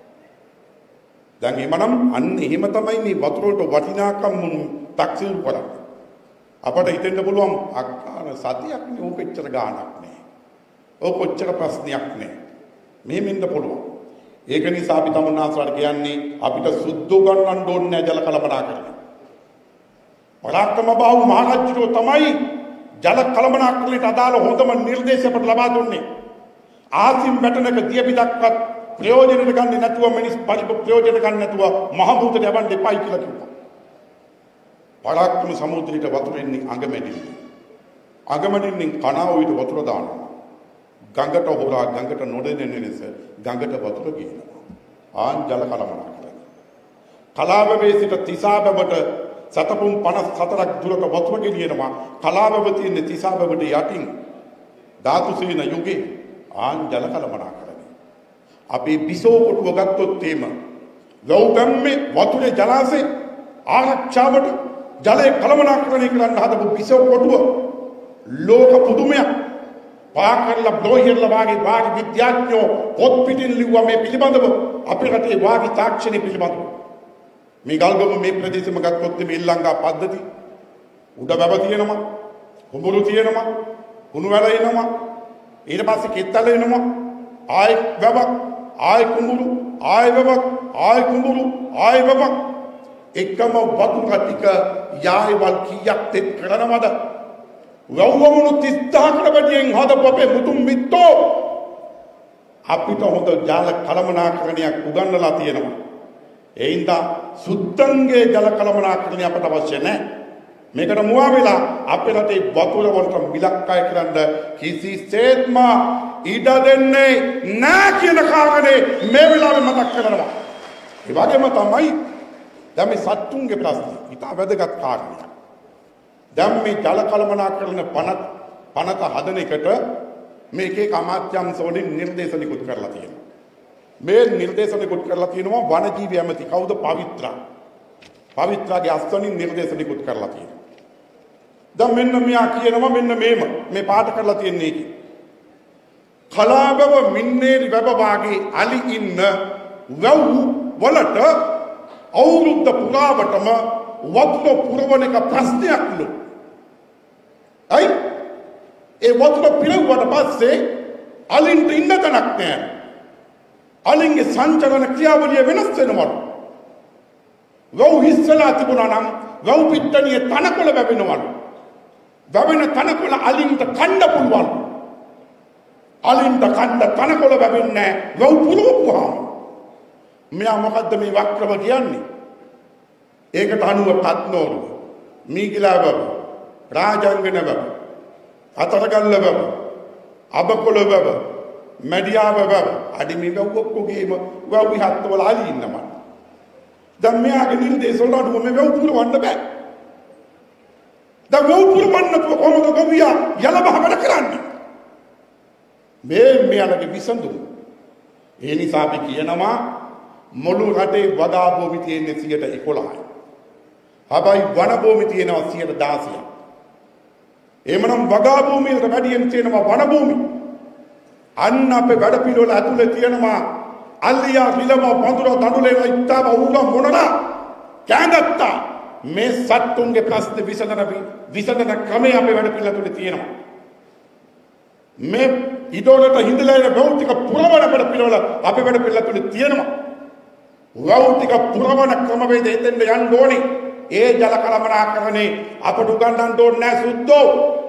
දැන් එමනම් අන්න එහෙම තමයි මේ වතුර වලට වටිනාකම් තක්සේරු කරන්නේ අපට හිතෙන්න පුළුවන් අක්කාන සතියක් නේ ඕක එච්චර ගාණක් නෑ ඕක ඔච්චර ප්‍රශ්නයක් නෑ මෙහෙම ඉන්න පුළුවන් ඒක නිසා අපි තමුන්නාසලාට කියන්නේ අපිට සුද්ධ ගන්නන්න ඕනේ නෑ ජල කළමනාකරණය පරාක්‍රම බාහු මහරජුරෝ තමයි ජල කළමනාකරණයට අදාළ හොඳම නිර්දේශ අපට ලබා දුන්නේ ආසිම් වැටෙනක දියබිදක්වත් ප්‍රයෝජනෙට ගන්නේ නැතුව මිනිස් ප්‍රයෝජනෙට ගන්න නැතුව මහ භූතයට යවන්න එපයි කියලා කිව්වා. පරාක්‍රම සමුද්‍රයට වතුර එන්නේ අඟමැදින් කනාවුවිට වතුර දානවා. ගඟට හොරා ගඟට නොදෙන්නේ නැස ගඟට වතුර ගියනවා. ආන් ජල කළමනාකරණය. කලාවවේ සිට තිසාබබට සතපුම් 54ක් දුරට වතුර ගෙනියනවා. කලාවව තියෙන තිසාබබට යටින් ධාතුසේන යුගයේ ආන් ජල කළමනාකරණය. අපේ බිසෝ කොටුව ගත්තොත් එහෙම ලෞගම්මේ වතුරේ ජලාශේ ආරක්ෂාවට ජලය කළමනාකරණය කරන්න හදපු බිසෝ කොටුව ලෝක පුදුමයක් පාකරලා බ්ලෝහියර්ලා වාගේ විද්‍යාඥයෝ පොත් පිටින් ලිව්වා මේ පිළිබඳව අපේ රටේ වාගේ තාක්ෂණය පිළිබඳව මේ ගල්ගම මේ ප්‍රදේශෙම ගත්තොත් මේ ඊළඟා පද්ධති උඩ වැව තියෙනවා කුඹුරු තියෙනවා කුණු වැල එනවා ඊට පස්සේ කෙත්තල එනවා ආය වැවක් ආය කුඹුරු ආය වැවක් ආය කුඹුරු ආය වැවක් එකම වතුර ටික යායවල් කීයක් තෙත් කරනවද වවුවමුණු 30000කට වැඩියෙන් හදපු අපේ මුතුන් මිත්තෝ අපිට හොඳ ජල කළමනාකරණයක් උගන්වලා තියෙනවා ඒ හින්දා සුද්ධංගේ ජල කළමනාකරණය අපට අවශ්‍ය නැහැ මේකට මුවා වෙලා අපේ රටේ වතුර වලට මිලක් අය කරන්න කිසිසේත්ම ඉඩ දෙන්නේ නැහැ කියන කාරණේ මේ වෙලාවේ මතක් කරනවා ඒ වගේම තමයි දැන් මේ සත්තුන්ගේ ප්‍රශ්නේ ඉතා වැදගත් කාරණයක් දැන් මේ ජල කළමනාකරණ පනත හදන එකට මේකේ අමාත්‍යාංශ වලින් නිර්දේශ නිකුත් කරලා තියෙනවා මේ නිර්දේශ නිකුත් කරලා තියෙනවා වනජීවි ඇමති කවුද පවිත්‍රාගේ අස්වනින් නිර්දේශ නිකුත් කරලා තියෙනවා දැන් මෙන්න මෙයා කියනවා මෙන්න මේ පාට කරලා තියෙන්නේ කලාබව මින්නේරි වැව වාගේ අලි ඉන්න වැව් වලට අවුරුද්ද පුරාවටම වතුර පුරවන එක ප්‍රශ්නයක්ලු. අයි ඒ වතුර පිරවුවට පස්සේ අලින්ට ඉන්න තැනක් නැහැ. අලින්ගේ සංචලන ක්‍රියාවලිය වෙනස් වෙනවා. වැව් හිස්සලා තිබුණා නම් වැව් පිට්ටනියේ තනකොළ වැවෙනවා. වැවෙන තනකොළ අලින්ට කන්න පුළුවන්. අලින්ට කන්න තනකොළ වැවෙන්නේ නැහැ. වැව් පුරවපුවාම. මෙයා මොකද්ද මේ වක්‍රව කියන්නේ? ඒකට අනුව පත්නෝරුව මීගිලා වැව රාජාංගන වැව අතරගල්ල වැව අබකොළ වැව මැඩියාව වැව අඩිමි වැව ඔක්කොගේම වැව් විහත්වල අලි ඉන්නවා දැන් මෙයාගේ නිර්දේශ වලට අනුව මේ වැව් පුරවන්න බෑ දැන් වැව් පුරවන්න කොහොමද ගොවියා යල බහකට කරන්නේ මේ මෙයාලගේ විසඳුම ඒ නිසා අපි කියනවා මුළු රටේ වගා භූමි තියෙන්නේ 11%යි හැබැයි වන භූමි තියෙනවා 16%ක්. එමනම් වගා භූමියට වැඩියෙන් තියෙනවා වන භූමි. අන්න අපේ වැඩ පිළිවෙල ඇතුලේ තියෙනවා අල්ලියා විලම වඳුර දඬුලේ ඉත්තාව උග මොනලා කැඳත්තා මේ සත්තුන්ගේ ප්‍රශ්න විසඳන ක්‍රමය අපේ වැඩ පිළිවෙල ඇතුලේ තියෙනවා. මේ ඉදෝලට හිඳලා ඉන භෞතික පුරවන වැඩ පිළිවෙල අපේ වැඩ පිළිවෙල ඇතුලේ තියෙනවා. භෞතික පුරවන ක්‍රමවේදය එතෙන්ද යන්න ඕනේ. ඒ ජල කළමනාකරණේ අපට උගන්වන්න ඕනේ නැහැ සුද්ධෝ.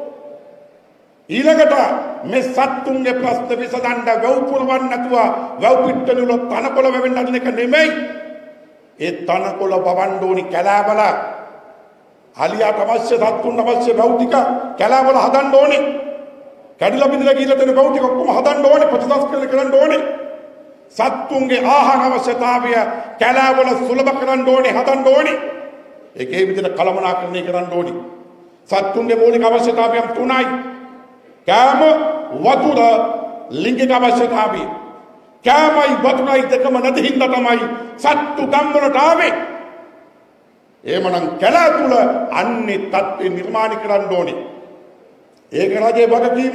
ඊළඟට මේ සත්තුන්ගේ ප්‍රශ්න විසඳන්න වැව් පුරවන්න නැතුව වැව් පිට්ටන වල තනකොළ වැවෙන්න අදින එක නෙමෙයි. ඒ තනකොළ වවන්න ඕනි කැලෑවල. අලියාට අවශ්‍ය සත්තුන් අවශ්‍ය වැව් ටික කැලෑවල හදන්න ඕනේ. කැඩිලා බිඳලා ගිහිල්ලා තියෙන ගව් ටික ඔක්කොම හදන්න ඕනේ, ප්‍රතිසංස්කරණය කරන්න ඕනේ. සත්තුන්ගේ ආහාර අවශ්‍යතාවය කැලෑවල සුලභ කරන්න ඕනේ, හදන්න ඕනේ. ඒකේ විදිහට කළමනාකරණය කරන්න ඕනේ. සත්තුන්ගේ මූලික අවශ්‍යතාවයන් තුනයි. කෑම, වතුර, ලිංගික අවශ්‍යතාවය. කෑමයි වතුරයි දෙකම නැති හින්දා තමයි සත්තු ගම්වලට ආවේ. එහෙමනම් කැලෑ තුල අන්නේ තත්ත්වය නිර්මාණය කරන්න ඕනේ. ඒක රජයේ වගකීමක්.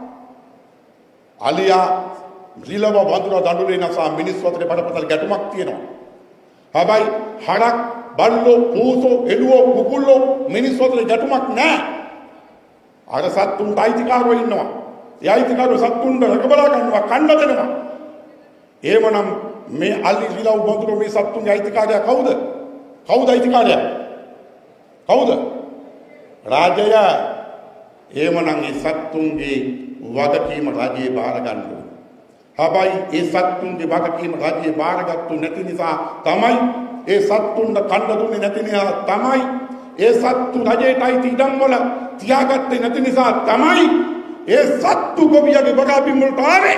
අලියා රිලව වඳුර දඬුලේ නැසා මිනිස් වතුරේ බඩපතල ගැටුමක් තියෙනවා. හැබැයි හරක්, බල්ලෝ, පූසෝ, එළුවෝ, කුකුල්ලෝ මිනිස් වතුරේ ගැටුමක් නැහැ. අර සත්තුන්ට අයිතිකාරයෝ ඉන්නවා. ඒ අයිතිකාරයෝ සත්තුන්ට රකබලා ගන්නවා, කන්න දෙනවා. එහෙමනම් මේ අලි රිලව වඳුර මේ සත්තුන්ගේ අයිතිකාරයා කවුද? කවුද අයිතිකාරයා? කවුද? රාජය. එහෙමනම් ඒ සත්තුන්ගේ වගකීම රජයේ බාර ගන්න ඕනේ. හැබැයි ඒ සත්තුන්ගේ වගකීම රජයේ බාරගත්තු නැති නිසා තමයි ඒ සත්තුන්ට කන්න දුන්නේ නැති නිසා තමයි ඒ සත්තු රජයට අයිති ඉඩම් වල තියාගත්තේ නැති නිසා තමයි ඒ සත්තු ගොවියගේ වගකීම් වලට ආවේ.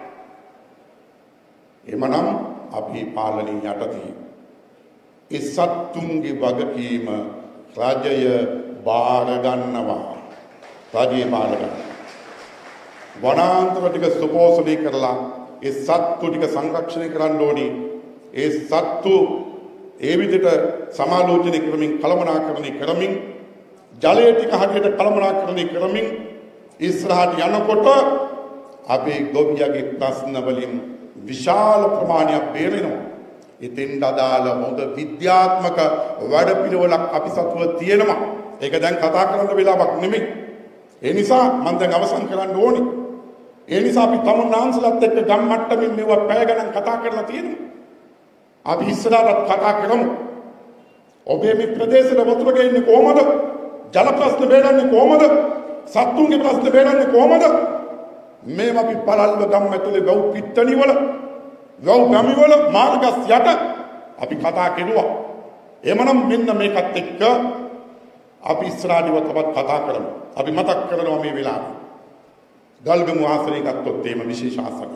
එමනම් අපි පාලනය යටතේ ඒ සත්තුන්ගේ වගකීම රජය බාර ගන්නවා. රජයේ බාර ගන්නවා. වනාන්තර ටික සුපෝෂණය කරලා ඒ සත්තු ටික සංරක්ෂණය කරන්න ඕනේ. ඒ සත්තු ඒ විදිහට සමාලෝචනය කරමින්, කළමනාකරණය කරමින්, ජලය ටික හරියට කළමනාකරණය කරමින් ඉස්සරහට යනකොට අපේ ගොවියගේ ප්‍රශ්න වලින් විශාල ප්‍රමාණයක් බේරෙනවා. ඉතින් අදාළ හොඳ විද්‍යාත්මක වැඩපිළිවෙලක් අපි සතුව තියෙනවා. ඒක දැන් කතා කරන්න වෙලාවක් නෙමෙයි. ඒ නිසා මම දැන් අවසන් කරන්න ඕනේ. ඒ නිසා අපි තමුන්නාන්සලත් එක්ක ගම් මට්ටමින් මේවා පැය ගණන් කතා කරලා තියෙනවා. අපි ඉස්සරහට කතා කරමු. ඔබේ මේ ප්‍රදේශවල වතුර ගෙන්නේ කොහමද? ජල ප්‍රශ්න බේරන්නේ කොහමද? සත්තුන්ගේ ප්‍රශ්න බේරන්නේ කොහමද? මේවා අපි පළල්ව ගම් ඇතුලේ වැව් පිට්ටනි වල, වැව් ගමි වල, මාර්ගස් යට අපි කතා කෙරුවා. එමනම් මෙන්න මේකත් එක්ක අපි ඉස්සරහට තවත් කතා කරමු. අපි මතක් කරනවා මේ වෙලාවේ. ගල්ගමු ආසනය ගත්තොත් එහෙම විශේෂ ආසනයක්.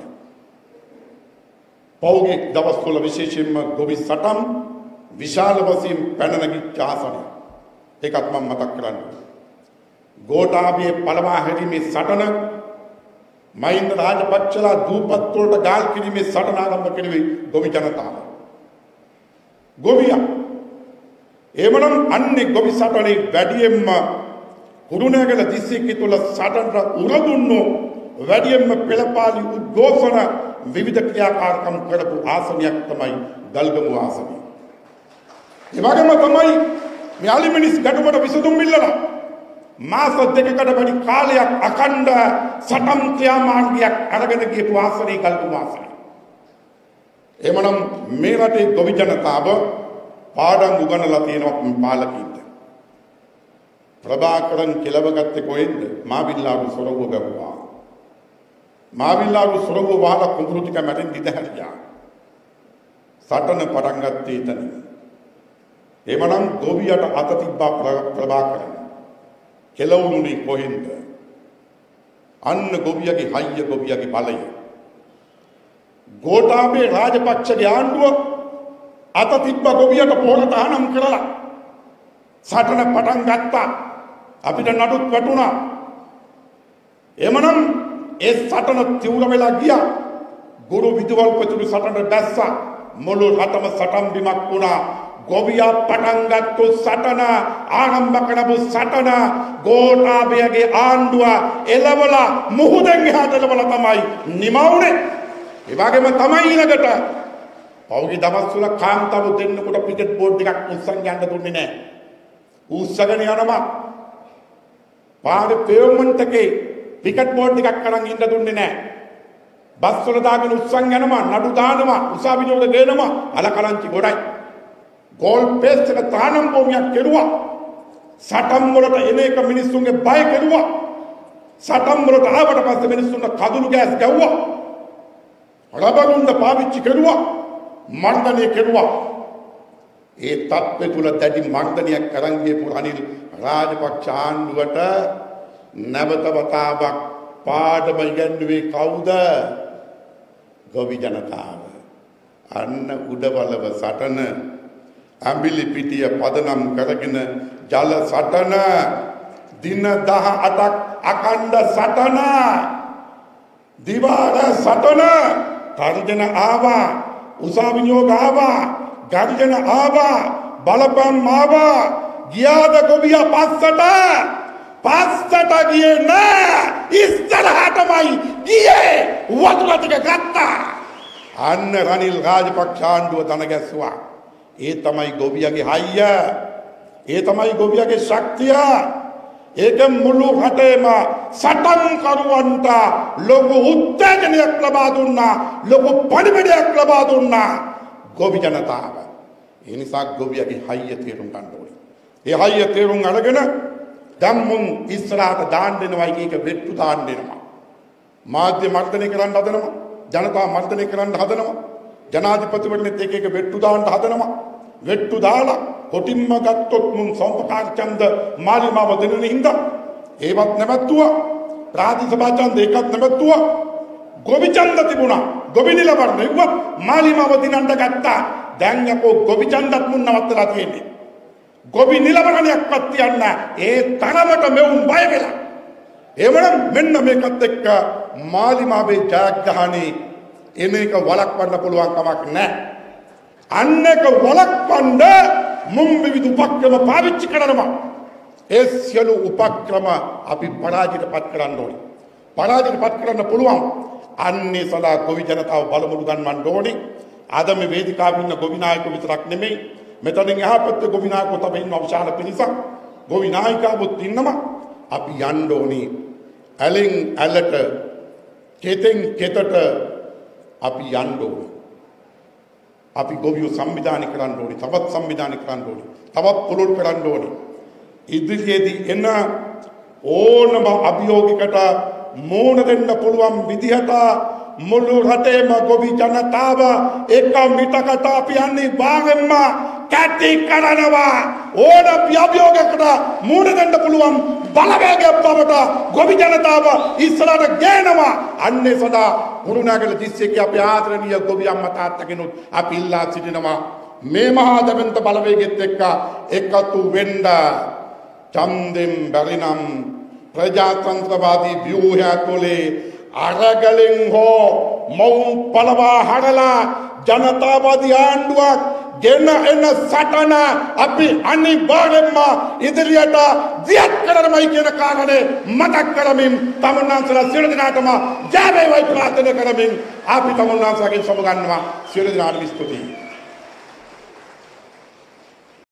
පෞගේ දවස්වල විශේෂයෙන්ම ගොවි සටම් විශාල වශයෙන් පැන නැගිච්ච ආසනය. ඒකත් මම මතක් කරන්නේ. ගෝඨාභය පළවා හැරීමේ සටන මහින්ද රාජපක්ෂලා දූපත් වලට ගාල් කිරීමේ සටන ආරම්භ කෙරුවේ ගොවි ජනතාව. ගොවියා එමනම් අන්නේ ගොවි සටනේ වැඩියෙන්ම කුරුණෑගල දිස්ත්‍රික්කය තුළ සටනට උරදුන්නු වැඩියෙන්ම පෙළපාලි උද්ඝෝෂණ විවිධ ක්‍රියාකාරකම් කරපු ආසනයක් තමයි ගල්ගමු ආසනය. ඒ වගේම තමයි මේ අලිමිනිස් ගැටුමට විසඳුම් ඉල්ලලා මාස දෙකකට වැඩි කාලයක් අඛණ්ඩ සටන් ක්‍රියාමාර්ගයක් අරගෙන ගියපු ආසනය ගල්ගමු ආසනය. එමනම් මේ රටේ ගොවි ජනතාව පාඩම් උගන්වලා තියෙනවා පාලකීන්ට. ප්‍රභාකරන් කෙලවගත්තේ කොහෙන්ද? මාවිල්ලාරු සොරගුව ගැව්වා. මාවිල්ලාරු සොරගුව වහලා කුඹුරු ටික මැටෙන් දිදහැරියා. සටන පටන් ගත්තේ එතන. එමනම් ගොවියට අත තිබ්බා ප්‍රභාකරන්. කෙලවුණුනේ කොහෙන්ද? අන්න ගොවියගේ හයිය, ගොවියගේ බලය. ගෝඨාභය රාජපක්ෂගේ ආණ්ඩුව අත තිබ්බ ගොවියට පොර තහනම් කරලා සටන පටන් ගත්තා. අපිට නඩුත් වැටුණා. එමනම් ඒ සටන තිවුර වෙලා ගියා. ගුරු විදුවල්පතිරු සටනට දැස්සා. මුළු රටම සටන් බිමක් වුණා. ගොවියා පටන් ගත්තු සටන, ආරම්භ කරපු සටන ගෝඨාභයගේ ආණ්ඩුව එළවලා මුහුදෙන් එහාට එළවලා තමයි නිමවුනේ. ඒ වගේම තමයි ඊළඟට පෞගේ දවස්වල කාන්තාව දෙන්නකොට ක්‍රිකට් බෝඩ් එකක් උස්සන් යන්න දුන්නේ නැහැ. උස්සගෙන යනවා. පාරේ පේවමන්ට් එකේ ක්‍රිකට් බෝඩ් එකක් අරන් ඉන්න දුන්නේ නැහැ. බස් වල දාගෙන උස්සන් යනවා, නඩු දානවා, උසාවි වල දෙනවා, අලකලංචි ගොඩයි. ගෝල් පේස්ට් එක තානම් භූමියක් කෙරුවා. සටම් වලට එන එක මිනිස්සුන්ගේ බය කෙරුවා. සටම් වලට ආවට පස්සේ මිනිස්සුන්ට කඳුළු ගෑස් ගැව්වා. රබරුන්ද පාවිච්චි කෙරුවා. මර්ධනය කෙරුවා. ඒ තත්ත්වය තුල දැඩි මර්ධනයක් අරන් ගියපු අනිල් රාජපක්ෂ ආණ්ඩුවට නැවත වතාවක් පාඩම ඉගැන්වුවේ කවුද? ගොවි ජනතාව. අන්න උඩවලව සටන, ඇඹිලි පිටිය පදනම් කරගෙන ජල සටන, දින 18ක් අකණ්ඩ සටන, දිවාර සටන, තර්ජන ආවා, උසාවි නියෝග ආවා, ගර්ජන ආවා, බලපෑම් ආවා. ගියාද ගොවියා පස්සට ගියේ නෑ, ඉස්සරහටමයි ගියේ. වතුර ටික ගත්තා. අන්න රනිල් රාජපක්ෂ ආණ්ඩුව දන ගැස්සුවා. ඒ තමයි ගොවියාගේ හයිය, ඒ තමයි ගොවියාගේ ශක්තිය. ඒක මුළු රටේම සටන් කරුවන්ට ලොකු උත්තේජනයක් ලබා දුන්නා, ලොකු පරිබඩයක් ලබා දුන්නා ගොවි ජනතාව. ඒ නිසා ගොවියාගේ හයිය තේරුම් ගන්න ඕනේ. ඒ හයිය තේරුම් අරගෙන දැන් මුන් ඉස්සරහට දාන්න දෙනවා, එක වෙට්ටු දාන්න දෙනවා. මාධ්‍ය මර්ධනය කරන්න හදනවා, ජනතාව මර්ධනය කරන්න හදනවා, ජනාධිපතිවරණෙත් එක වෙට්ටු දාන්න හදනවා. වෙට්ටු දාලා කොටින්ම ගත්තොත් මුන් සම්පකාර ඡන්ද මාලිමාව දෙනුනේ හින්දා ඒවත් නැවැත්තුවා. ප්‍රාතිසභා ඡන්ද ඒකත් නැවැත්තුවා. ගොවි ඡන්ද තිබුණා, ගොවි නිලවරණ ඉවත් මාලිමාව දිනන්න ගත්තා. දැන් යකෝ ගොවි ඡන්දත් මුන් නවත්තලා තියෙන්නේ. ගොවි නිලවරණයක්වත් තියන්න ඒ තරමට මෙවුන් බය වෙලා. එවනම් මෙන්න මේකත් එක්ක මාලිමාවේ ජයග්‍රහණේ එන එක වළක්වන්න පුළුවන් කමක් නැහැ. අන්න එක වළක්වන්න මුම් විවිධ උපක්‍රම පාවිච්චි කරනවා. ඒ සියලු උපක්‍රම අපි පරාජයටපත් කරන්න ඕනේ. පරාජයටපත් කරන්න පුළුවන්. අන්නේ සදා ගොවි ජනතාව බලමුළු ගන්නවන්න ඕනේ. අද මේ වේදිකාවේ ඉන්න ගොවි නායකයෝ විතරක් නෙමෙයි, මෙතනින් එහා පැත්තේ ගොවි නායකයෝ තමයි ඉන්න විශාල පිරිසක්. ගොවි නායකවොත් ඉන්නවා. අපි යන්න ඕනේ ඇලෙන් ඇලට, කෙතෙන් කෙතට අපි යන්න ඕනේ. අපි ගොවියෝ සංවිධානය කරන්න ඕනේ, තවත් සංවිධානය කරන්න ඕනේ, තවත් පුළුල් කරන්න ඕනේ. ඉදිරියේදී එන ඕනම අභියෝගයකට මෝන දෙන්න පුළුවන් විදිහට මුළු රටේම ගොවි ජනතාව එක මිටකට අපි යන්නේ වාගෙන්ම කැටි කරනවා. ඕන අභියෝගයකට මෝන දෙන්න පුළුවන් බලවේගයක් බවට ගොවි ජනතාව ඉස්සරහට ගේනවා. අන්නේ සදා කුරුණෑගල දිස්ත්‍රික්කයේ අපේ ආදරණීය ගොවි අම්මා තාත්තගෙනුත් අපි ඉල්ලා සිටිනවා මේ මහා දවන්ත බලවේගෙත් එක්ක එකතු වෙන්න. ඡන්දෙන් බැරිනම් ප්‍රජාතන්ත්‍රවාදී ව්‍යුහය තුළේ අරගලෙන් හෝ මවුන් පළවා හරලා ජනතාවාදී ආණ්ඩුවක් ගෙන එන සටන අපි අනිවාර්යෙන්ම ඉදිරියට දියත් කරනමයි කියන කාරණේ මතක් කරමින් තමුන්නාන්සලා සියලු දෙනාටම ජය වේවායි ප්‍රාර්ථනා කරමින් අපි තමුන්නාන්සලාගෙන් සමුගන්නවා. සියලු දෙනාටම ස්තුතියි.